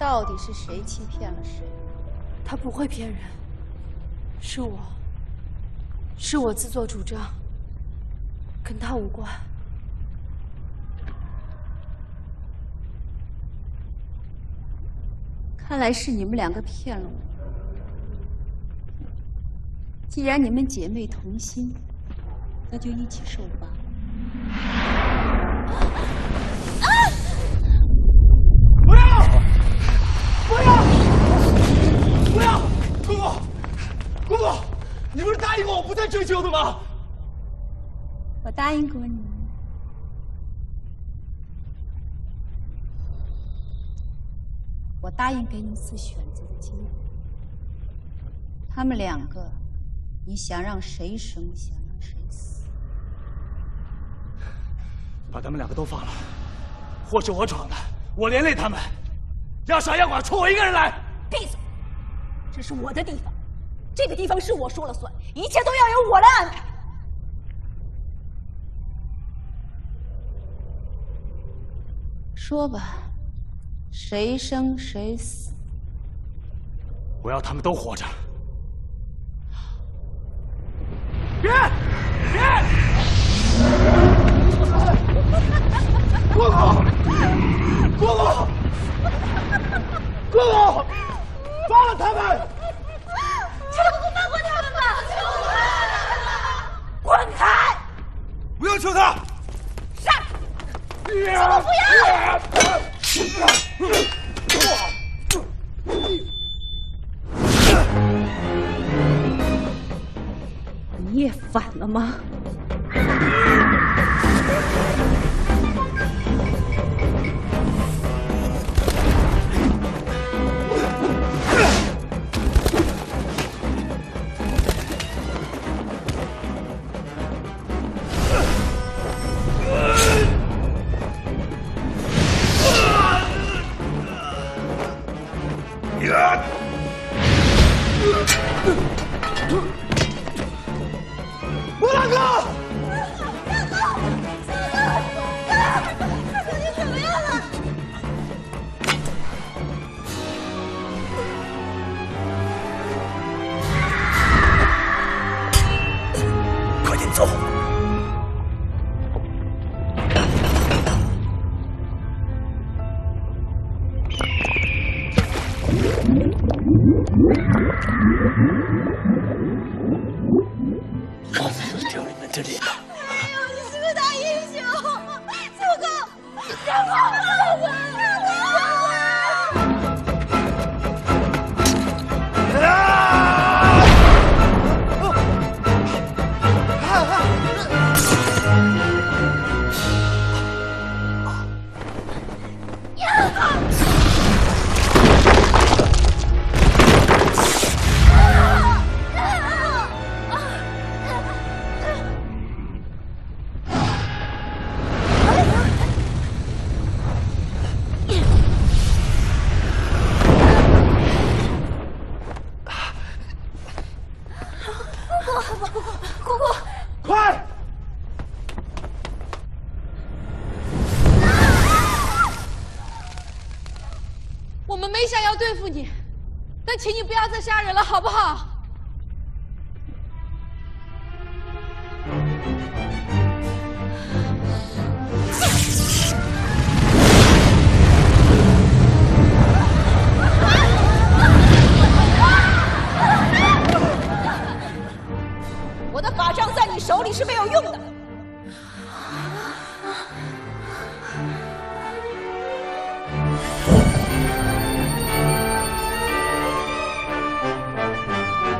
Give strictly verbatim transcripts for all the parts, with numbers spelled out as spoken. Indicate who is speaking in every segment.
Speaker 1: 到底是谁欺骗了谁？
Speaker 2: 他不会骗人，是我，是我自作主张，跟他无关。
Speaker 1: 看来是你们两个骗了我。既然你们姐妹同心，那就一起受罚。啊！
Speaker 3: 不要！不要！不要！姑姑，姑姑，你不是答应过我不再追究的吗？
Speaker 1: 我答应过你。我答应给你一次选择的机会。他们两个，你想让谁生，想让谁死？
Speaker 3: 把他们两个都放了，或是我闯的。 我连累他们，要杀要剐，除我一个人来。
Speaker 4: 闭嘴！这是我的地方，这个地方是我说了算，一切都要由我来安排。
Speaker 1: 说吧，谁生谁死？
Speaker 3: 我要他们都活着。别别！姑姑！ 姑姑，姑姑，放了他们！
Speaker 4: 求姑姑放过他们吧！求姑姑，滚开！
Speaker 3: 不要救他！
Speaker 4: 杀！求姑不要！
Speaker 1: 你也反了吗？
Speaker 3: 我大哥，
Speaker 4: 大哥，大哥，他究竟怎么样了？
Speaker 3: 快点走！老子就丢你们这脸！
Speaker 4: 哎呦，你是个大英雄！九哥，让我放过我！
Speaker 3: 啊！
Speaker 2: 我们没想要对付你，但请你不要再杀人了，好不好？
Speaker 4: 我的法杖在你手里是没有用的。
Speaker 3: 啊！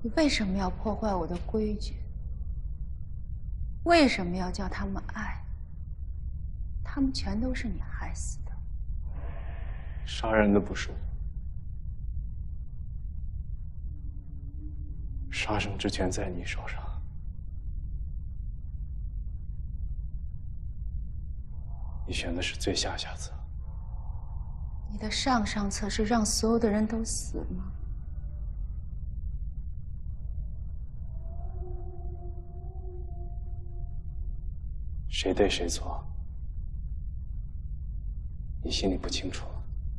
Speaker 1: 你为什么要破坏我的规矩？为什么要叫他们爱？他们全都是你害死的。
Speaker 5: 杀人的不是我，杀生之权在你手上。你选的是最下下策。
Speaker 1: 你的上上策是让所有的人都死吗？
Speaker 5: 谁对谁错，你心里不清楚。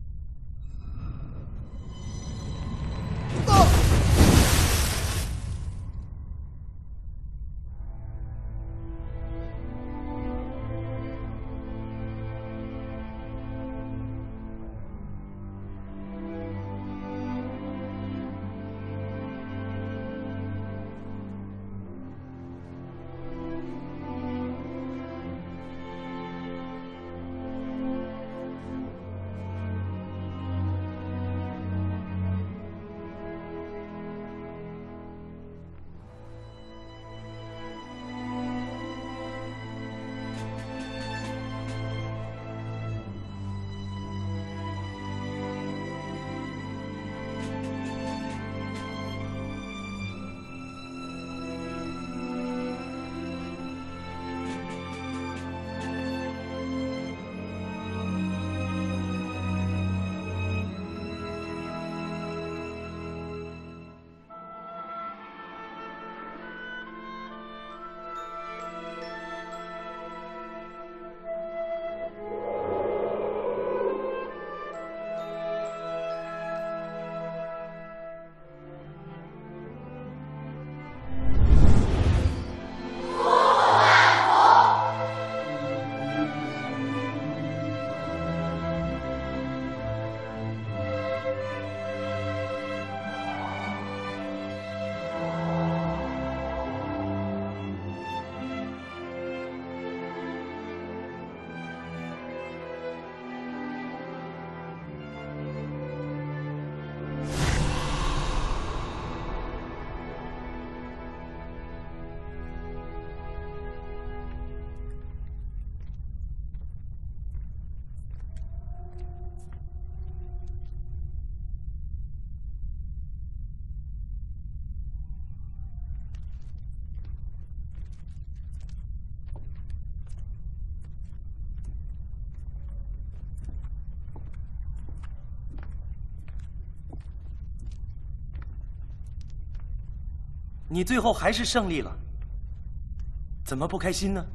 Speaker 6: 你最后还是胜利了，怎么不开心呢？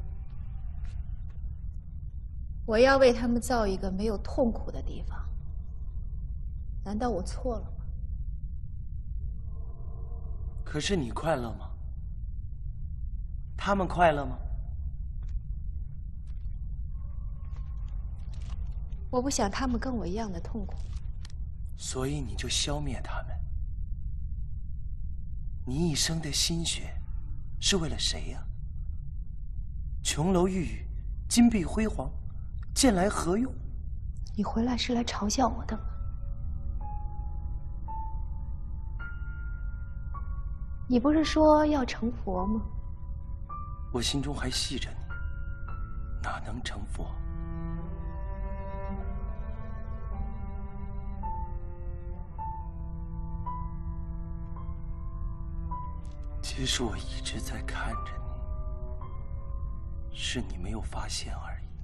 Speaker 1: 我要为他们造一个没有痛苦的地方，难道我错了吗？
Speaker 6: 可是你快乐吗？他们快乐吗？
Speaker 1: 我不想他们跟我一样的痛苦，
Speaker 6: 所以你就消灭他们。你一生的心血是为了谁呀？琼楼玉宇，金碧辉煌，见来何用？
Speaker 1: 你回来是来嘲笑我的吗？你不是说要成佛吗？
Speaker 6: 我心中还系着你，哪能成佛？其实我一直在看着你，是你没有发现而已。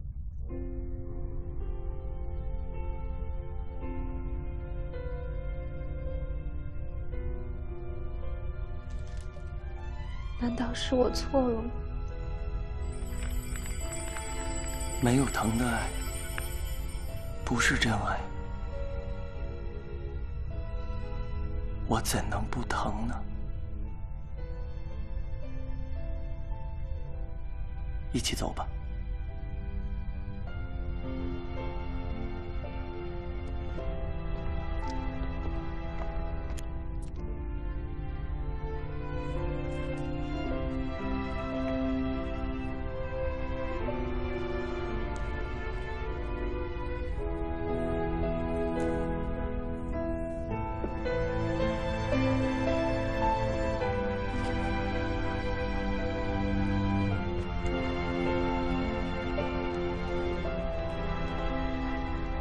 Speaker 1: 难道是我错了吗？
Speaker 6: 没有疼的爱，不是真爱。我怎能不疼呢？一起走吧。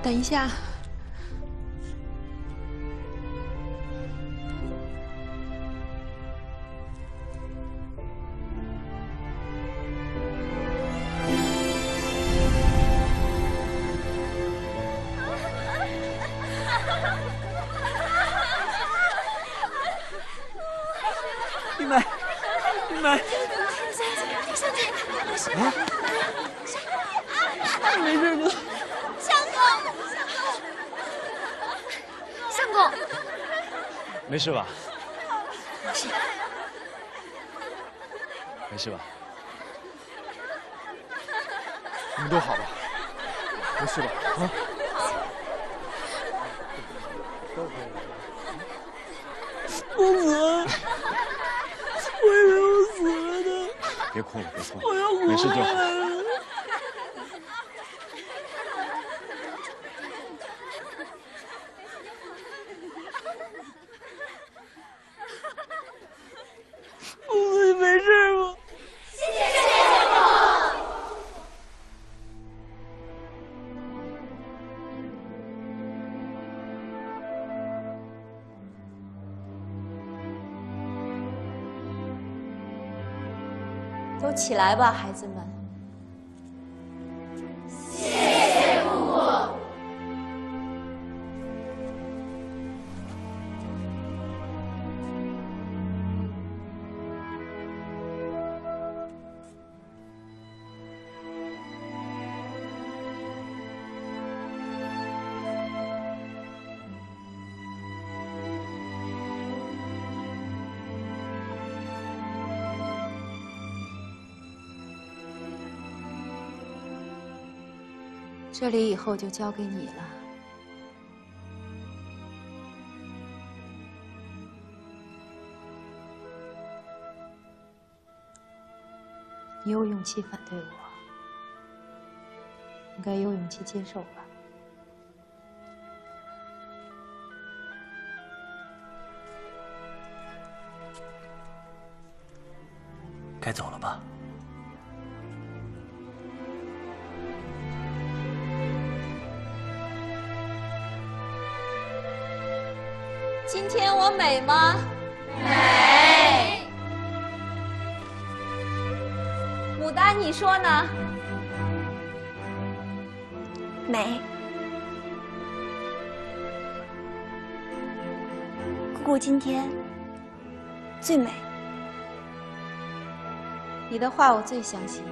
Speaker 2: 等一下。
Speaker 6: 玉梅，玉梅，啊，没事吧？
Speaker 4: 相公，相公，
Speaker 5: 没事吧？没事吧？
Speaker 3: 你们都好吧？没事吧？啊？
Speaker 6: 公子，我以为我死了呢。
Speaker 5: 别哭了，别哭了，
Speaker 6: 我要活
Speaker 5: 没事就好。
Speaker 6: 回来了。公子，你没事吗？
Speaker 1: 都起来吧，孩子们。
Speaker 4: 谢谢姑姑。
Speaker 2: 这里以后就交给你了。你有勇气反对我，应该有勇气接受吧。
Speaker 6: 该走了吧？
Speaker 4: 今天我美吗？美。牡丹，你说呢？
Speaker 7: 美。姑姑今天最美。
Speaker 2: 你的话我最相信。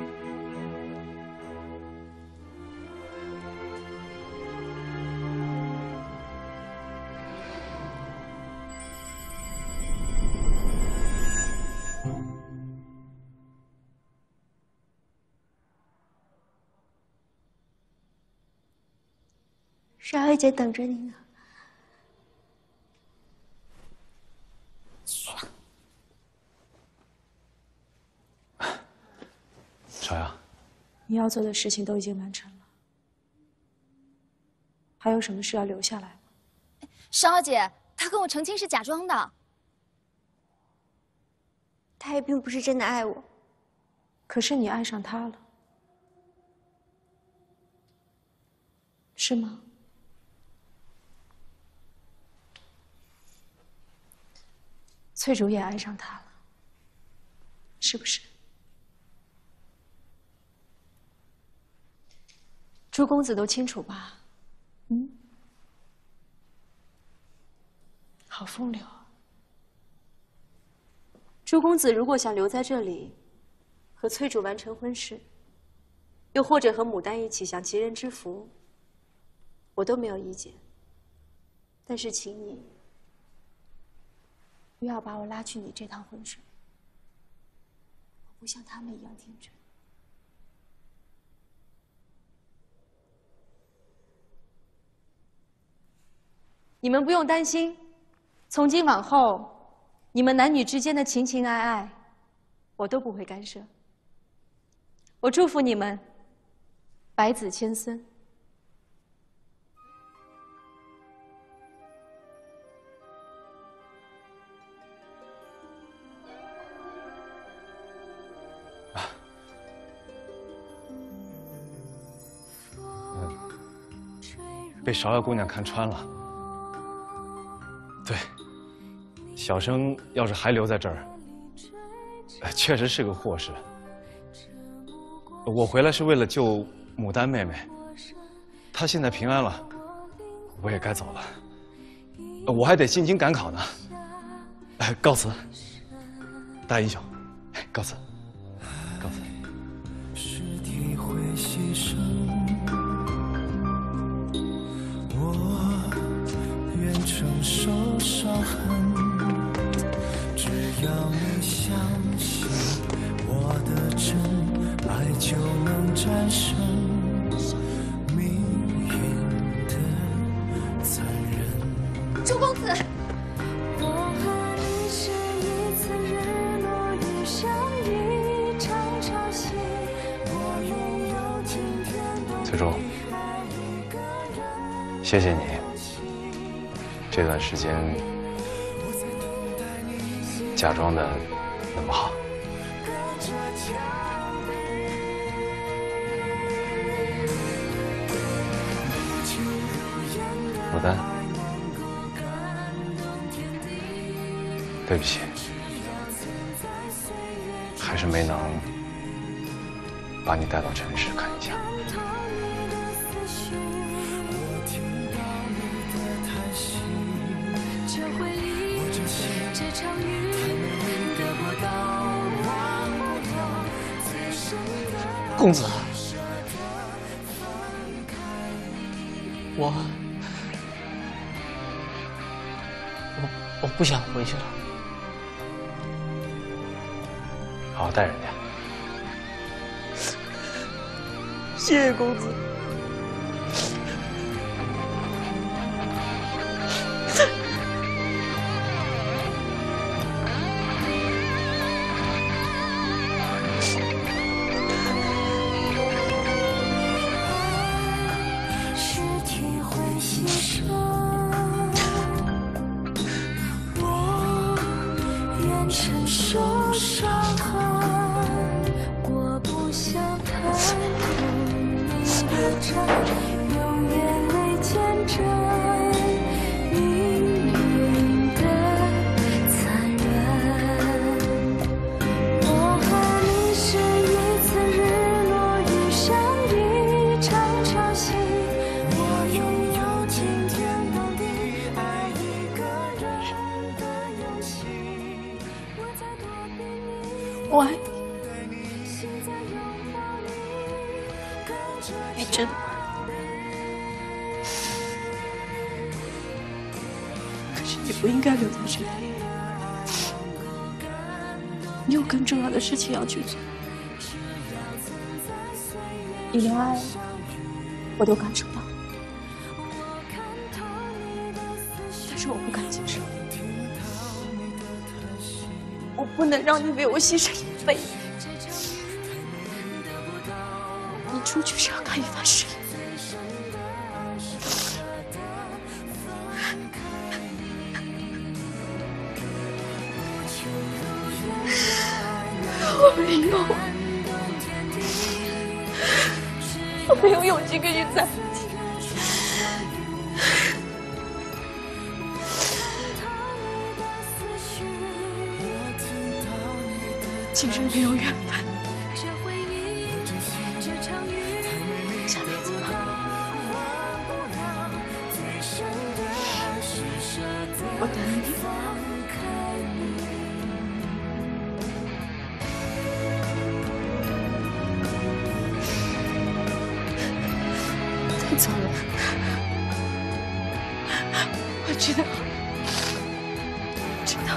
Speaker 7: 少爷姐等着你呢。
Speaker 5: 少阳，
Speaker 2: 你要做的事情都已经完成了，还有什么事要留下来吗？
Speaker 4: 少小姐，她跟我成亲是假装的。
Speaker 7: 他也并不是真的爱我。
Speaker 2: 可是你爱上他了，是吗？ 翠竹也爱上他了，是不是？朱公子都清楚吧？嗯，好风流啊！朱公子如果想留在这里，和翠竹完成婚事，又或者和牡丹一起享吉人之福，我都没有意见。但是，请你。 不要把我拉去你这趟浑水，我不像他们一样天真。你们不用担心，从今往后，你们男女之间的情情爱爱，我都不会干涉。我祝福你们，百子千孙。
Speaker 8: 吹
Speaker 5: 被芍药姑娘看穿了。对，小生要是还留在这儿，确实是个祸事。我回来是为了救牡丹妹妹，她现在平安了，我也该走了。我还得进京赶考呢。告辞，大英雄，告辞，告辞。
Speaker 6: 是体会牺牲，我愿承受伤痕，只要你相信我的真，爱就能战胜命运的残忍。
Speaker 4: 周公子。
Speaker 5: 翠珠，谢谢你这段时间假装的那么好。牡丹，对不起，还是没能把你带到尘世看一下。
Speaker 8: 公子，我我我不想回去了。
Speaker 5: 好好待人家。
Speaker 8: 谢谢公子。
Speaker 9: 承受伤痕，我不想太苦，你的债用眼泪见证命运的残忍。我和你是一次日落遇上一场潮汐，我拥有惊天动地爱一个人的勇气。
Speaker 4: 我爱你，你真的可是你不应该留在这里，你有更重要的事情要去做。你连爱我都感受到，但是我不敢接受。我不能让你为我牺牲一辈子。你出去是要干一番事业，我没有，我没有勇气跟你在一起。今生没有缘分，下辈子吧。我等你。再走了，我知道，知道。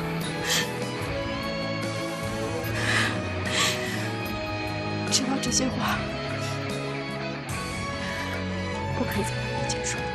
Speaker 4: 知道这些话不可以在你面前说。